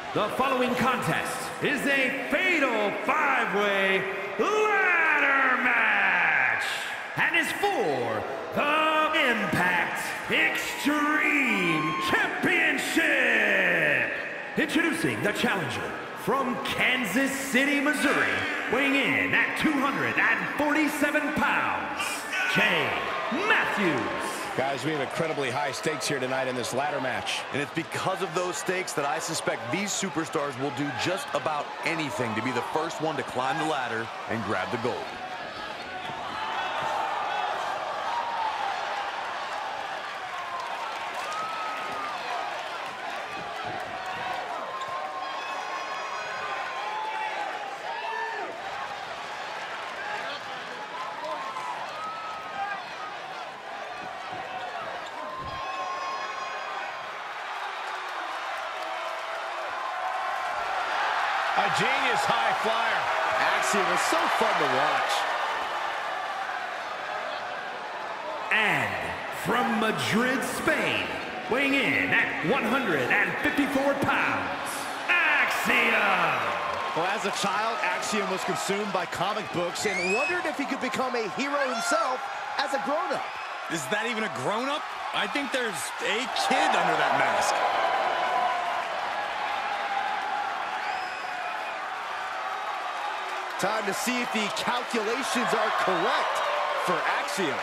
The following contest is a fatal five-way ladder match and is for the Impact Extreme Championship. Introducing the challenger from Kansas City, Missouri, weighing in at 247 pounds, Jay Matthews. Guys, we have incredibly high stakes here tonight in this ladder match. And it's because of those stakes that I suspect these superstars will do just about anything to be the first one to climb the ladder and grab the gold. A genius high flyer. Axiom is so fun to watch. And from Madrid, Spain, weighing in at 154 pounds, Axiom. Well, as a child, Axiom was consumed by comic books and wondered if he could become a hero himself as a grown-up. Is that even a grown-up? I think there's a kid under that mask. Time to see if the calculations are correct for Axiom.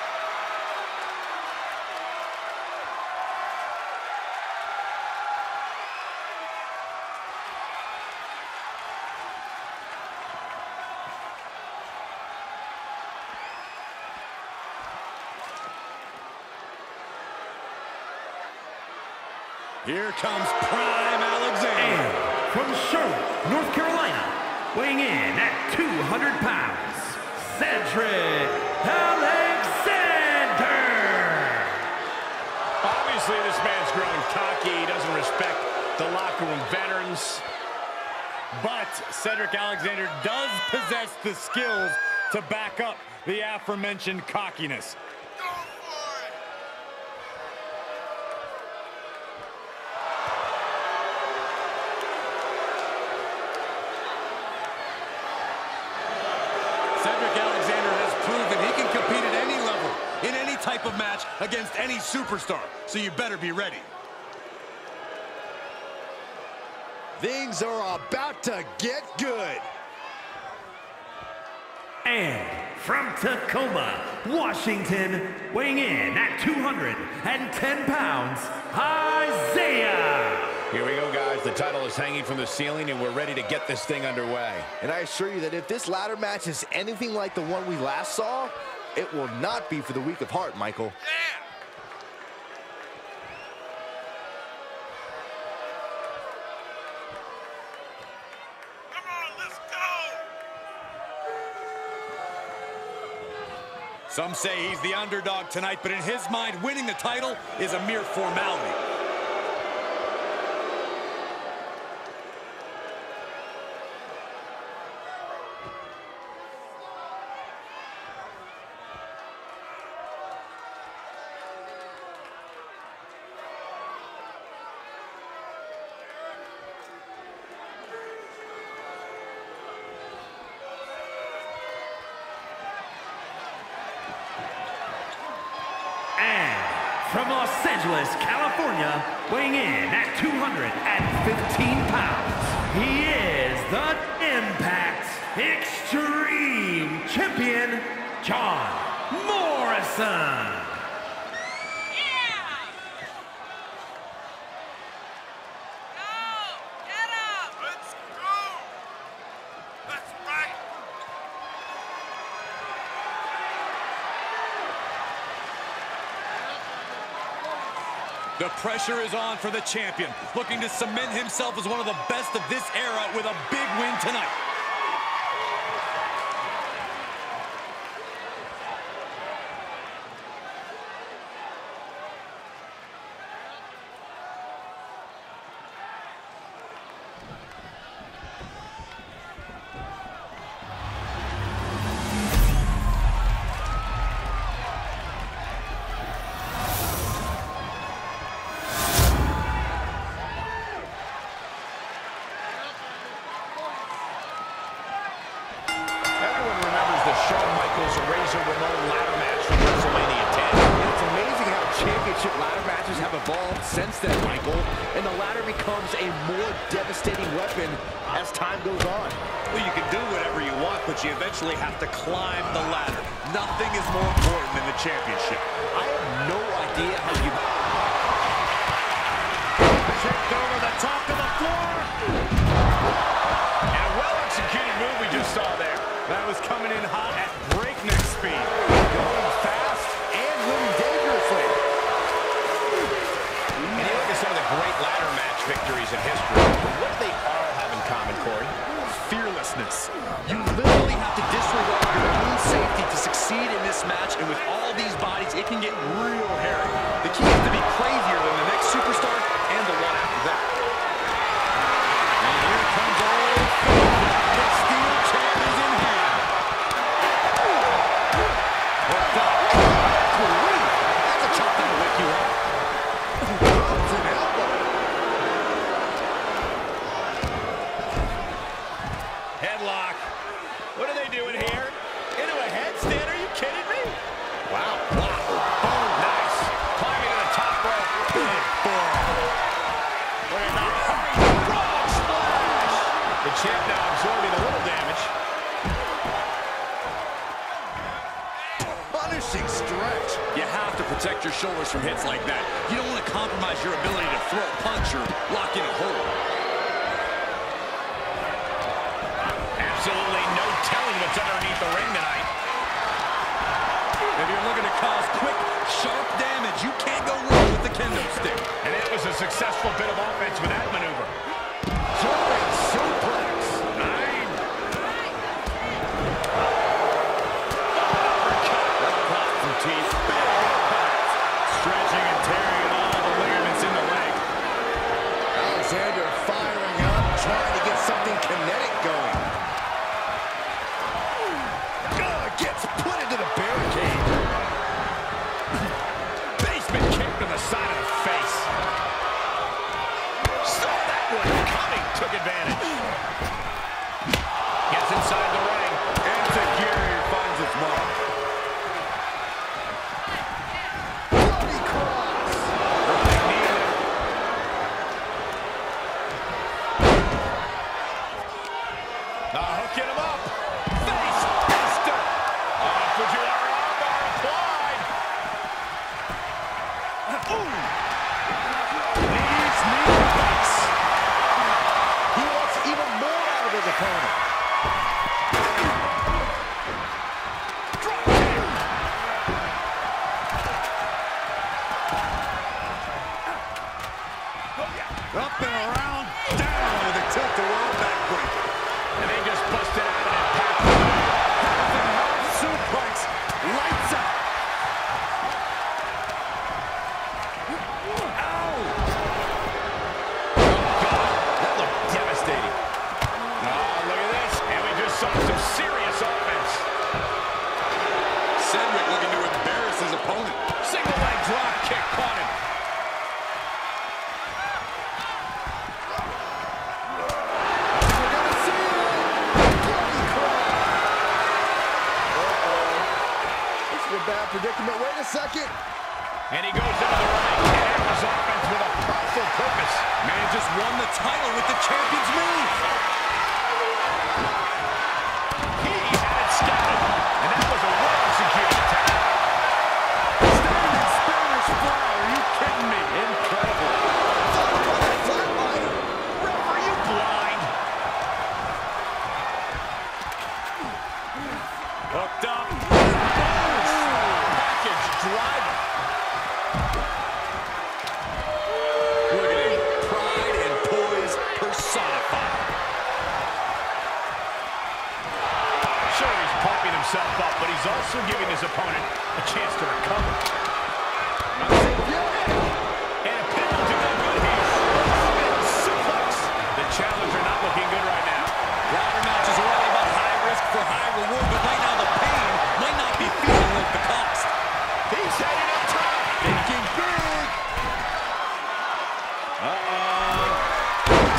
Here comes Prime Alexander. And from Charlotte, North Carolina, weighing in at 200 pounds, Cedric Alexander. Obviously, this man's growing cocky. He doesn't respect the locker room veterans. But Cedric Alexander does possess the skills to back up the aforementioned cockiness. Cedric Alexander has proven he can compete at any level, in any type of match, against any superstar. So you better be ready. Things are about to get good. And from Tacoma, Washington, weighing in at 210 pounds, Isaiah. Here we go, guys. The title is hanging from the ceiling, and we're ready to get this thing underway. And I assure you that if this ladder match is anything like the one we last saw, it will not be for the weak of heart, Michael. Some say he's the underdog tonight, but in his mind, winning the title is a mere formality. And from Los Angeles, California, weighing in at 215 pounds, he is the Impact Extreme Champion, John Morrison. The pressure is on for the champion, looking to cement himself as one of the best of this era with a big win tonight. a Razor Ramon ladder match from WrestleMania 10. It's amazing how championship ladder matches have evolved since then, Michael. And the ladder becomes a more devastating weapon as time goes on. Well, you can do whatever you want, but you eventually have to climb the ladder. Nothing is more important than the championship. I have no idea how you... Kicked over the top of the floor. And a well-executed move we just saw there. That was coming in hot at breakneck speed. Going fast and winning dangerously. And you look at some of the great ladder match victories in history. What do they all have in common, Corey? Fearlessness. You literally have to disregard your own safety to succeed in this match, and with all these bodies, it can get real hairy. The key is to be crazier than the next superstar and the one after that. And here comes old Phil. The steel champ is in hand. Hooked up. That's a chop that'll wake you up. Drops an elbow. Headlock. What are they doing here? Into a headstand? Are you kidding me? Wow. Wow. Boom. Nice. Climbing to the top rope. Big fall. Look at that. Frog splash. The champ now absorbing a little damage. Punishing stretch. You have to protect your shoulders from hits like that. You don't want to compromise your ability to throw a punch or lock in a hold. Absolutely no telling what's underneath the ring tonight. If you're looking to cause quick, sharp damage, you can't go wrong with the kendo stick. And it was a successful bit of offense with that maneuver. Jumping suplex. Nine. Some teeth. Stretching and tearing all the ligaments in the leg. Alexander firing up, trying to get something kinetic going. Gets put into the barricade. Basement kick to the side of the face. Saw that one coming. Took advantage. Gets inside the ring. And Tajiri finds its mark. Bloody cross. Running knee there. Hooking him up. Face buster. Fujiwara armbar applied. Ooh. Knees, knee, face. He wants even more out of his opponent. Drop kick. Up and around, down with a tilt-a-whirl backbreaker. And they just busted out of that pack. Suplex, lights out. That looked devastating. Oh, look at this. And we just saw some serious offense. Cedric looking to embarrass his opponent. Single leg drop kick caught him. We're gonna see it. Bloody cross. This is a bad predicament. Wait a second. And he goes into the ring and enters offense with a powerful purpose. Man just won the title with the champion's move. He had it scouted, and that was a well-executed attack. Standing Spanish fly, are you kidding me? Incredible. Flatliner. Ref, are you blind? Hooked up. Package driver. Look at him. Pride and poise personified. Sure, he's pumping himself up, but he's also giving his opponent a chance to recover. And a pinfall to no good here. Suplex. The challenger not looking good right now. Ladder matches are all about high risk for high reward, but right now the pain might not be feeling like the cost. He's heading up top. Thinking big.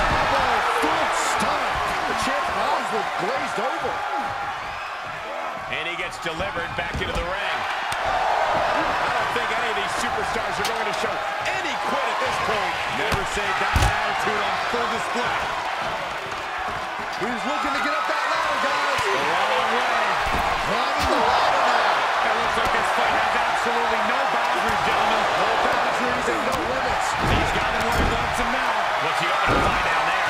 Double foot stomp. The champ's eyes were glazed over. And he gets delivered back into the ring. I don't think any of these superstars are going to show any quit at this point. Never say die attitude on full display. He's looking to get up that ladder, guys. A long way. Climbing the ladder now. It looks like this fight has absolutely no boundaries, gentlemen. No boundaries and no limits. He's got him where he wants him now. What's he open to find down there?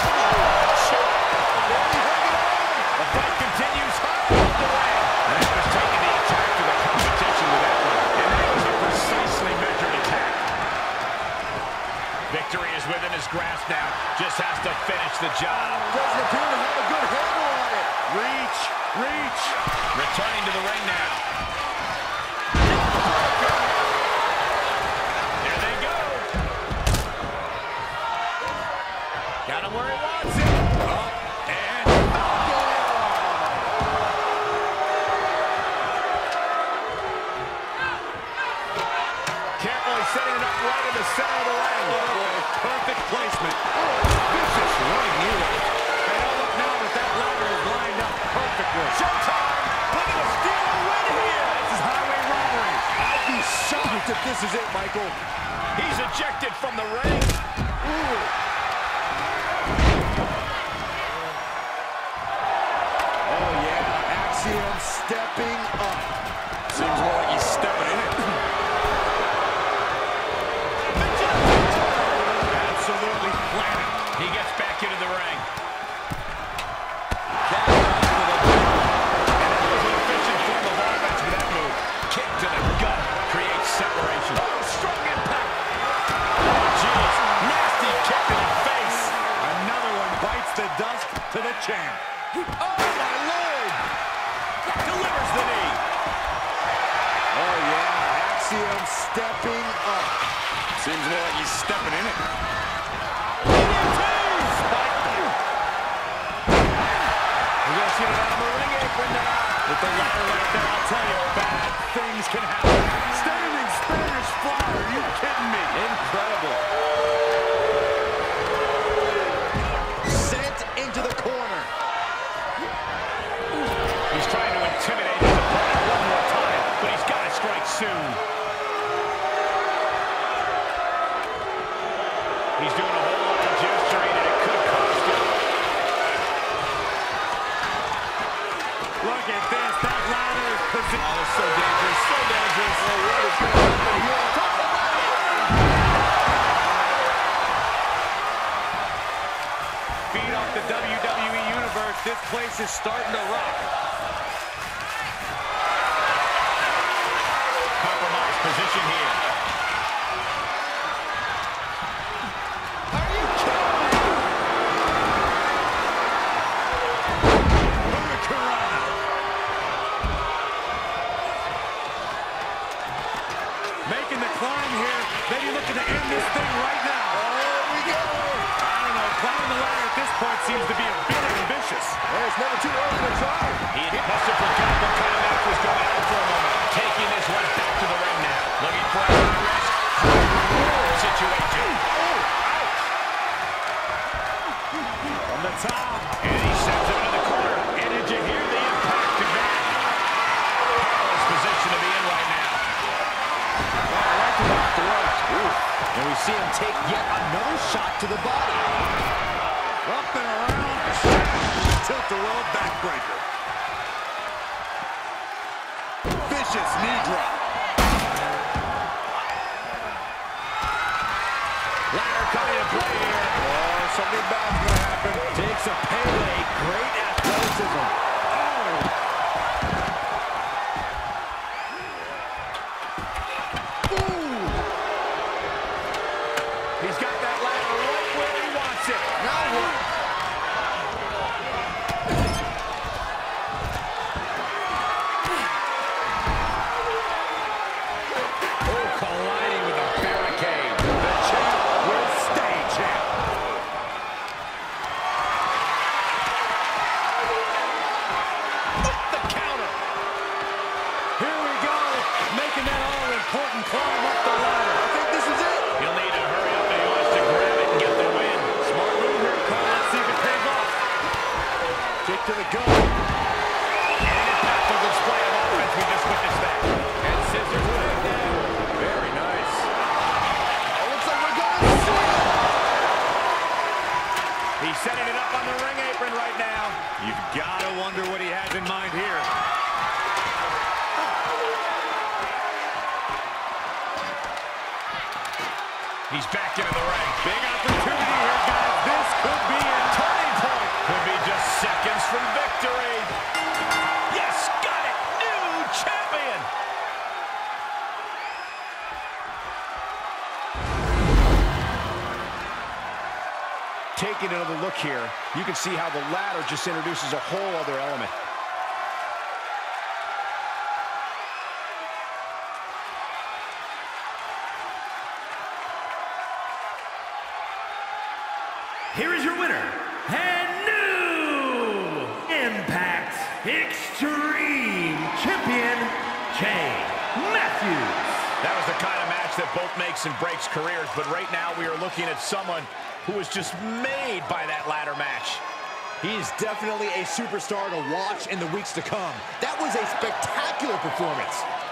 The fight continues high up the way. And that was taking the attack to the competition with that one. And that was a precisely measured attack. Victory is within his grasp now. Just has to finish the job. Doesn't appear to have a good handle on it. Reach, reach. Returning to the ring now. There they go. Got him where he wants it. And carefully setting it up right in the center of the ring. Perfect placement. Vicious running knee right. They all look now that that ladder is lined up perfectly. Showtime! Look at the steal and win here! This is highway robbery. I'd be shocked if this is it, Michael. He's ejected from the ring. Ooh. Oh, yeah. Axiom stepping up. Seems more like he's stepping in it. Absolutely flat. He gets back into the ring. And that was an efficient form of offense with that move. Kick to the gut creates separation. Oh, strong impact. Oh, jeez. Nasty kick to the face. Another one bites the dust to the champ. Oh, my Lord. Delivers the knee. Oh, yeah. Axiom stepping up. Seems more like he's stepping in it. We're going to see it on the ring apron now. With the ladder right there, I'll tell you, bad things can happen. Standing Spanish fly, are you kidding me? Incredible. Sent into the corner. He's trying to intimidate his opponent one more time, but he's got to strike soon. He's doing a whole lot of gesturing, and it could cost him. Look at this. That ladder is positioned. Oh, it's so dangerous. So dangerous. Oh, what is going to happen here? Feed off the WWE Universe. This place is starting to rock. Compromised position here. Are you kidding me? Hurricanrana. Making the climb here. Maybe looking to end this thing right now. There we go. I don't know. Climbing the ladder at this point seems to be a bit ambitious. Well, it's never too early to try. He must have forgotten what kind of match was going on for a moment. Taking this one back to the ring now. Looking for a high risk, high reward situation. Oh, ouch. From the top. And he sends him into the corner. And did you hear the impact of that? Perilous position to be in right now. Right to the throat. And we see him take yet another shot to the body. Up and around. Tilt-a-whirl backbreaker. Vicious knee drop. Ladder coming into play here. Oh, something bad's going to happen. Takes a payday. Great athleticism. He's got that ladder right where he wants it. Now what? Oh, colliding with a barricade. The champ will stay champ. He's setting it up on the ring apron right now. You've got to wonder what he has in mind here. He's back into the ring. Big opportunity here, guys. This could be a turning point. Could be just seconds from victory. Yes, got it. New champion. Taking another look here, you can see how the ladder just introduces a whole other element. Here is your winner, and new Impact Extreme Champion, Jay Matthews. That was the kind of match that both makes and breaks careers, but right now we are looking at someone who was just made by that ladder match. He is definitely a superstar to watch in the weeks to come. That was a spectacular performance.